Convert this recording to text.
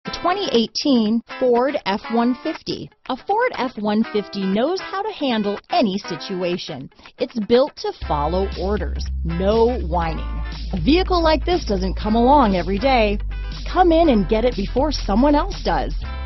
2018 Ford F-150. A Ford F-150 knows how to handle any situation. It's built to follow orders, no whining. A vehicle like this doesn't come along every day. Come in and get it before someone else does.